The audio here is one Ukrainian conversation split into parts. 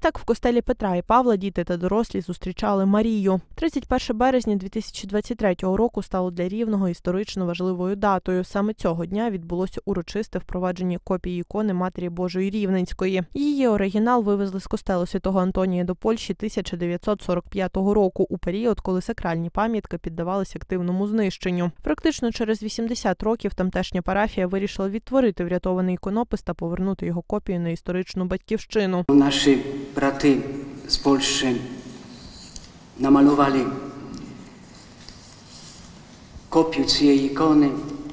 так в костелі Петра і Павла діти та дорослі зустрічали Марію. 31 березня 2023 року стало для Рівного історично важливою датою. Саме цього дня відбулося урочисте впровадження копії ікони Матері Божої Рівненської. Її оригінал вивезли з костелу Святого Антонія до Польщі 1945 року, у період, коли сакральні пам'ятки піддавалися активному знищенню. Практично через 80 років тамтешня парафія вирішила відтворити врятований іконопис та повернути його копію на історичну батьківщину. Наші брати з Польщі намалювали копію цієї ікони,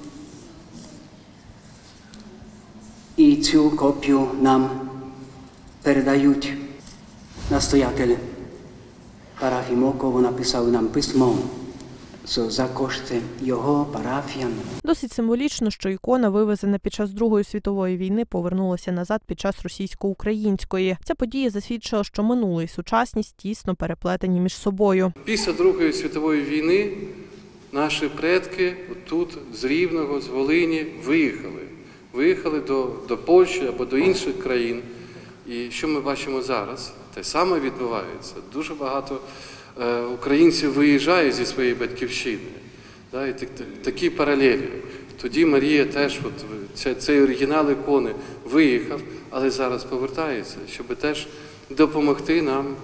і цю копію нам передають. Настоятель парафії Моково написав нам письмо, що за кошти його парафіян. Досить символічно, що ікона, вивезена під час Другої світової війни, повернулася назад під час російсько-української. Ця подія засвідчила, що минуле і сучасність тісно переплетені між собою. Після Другої світової війни наші предки тут з Рівного, з Волині виїхали до Польщі або до інших країн. І що ми бачимо зараз? Те саме відбувається. Дуже багато українців виїжджає зі своєї батьківщини. І такі паралелі. Тоді Марія теж, цей оригінал ікони виїхав, але зараз повертається, щоб теж допомогти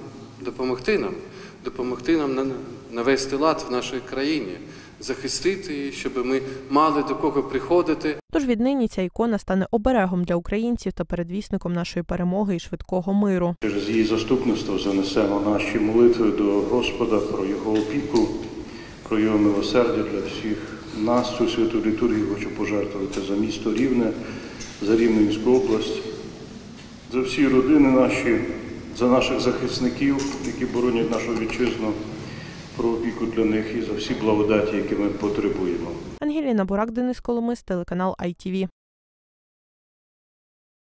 нам навести лад в нашій країні, захистити її, щоб ми мали до кого приходити. Тож віднині ця ікона стане оберегом для українців та передвісником нашої перемоги і швидкого миру. Через її заступництво занесемо наші молитви до Господа про його опіку, про його милосердя для всіх нас. Цю святу літургію хочу пожертвувати за місто Рівне, за Рівненську область, за всі родини наші, за наших захисників, які боронять нашу вітчизну, про опіку для них і за всі благодаті, які ми потребуємо. Ангеліна Бурак, Денис Коломис, телеканал ITV.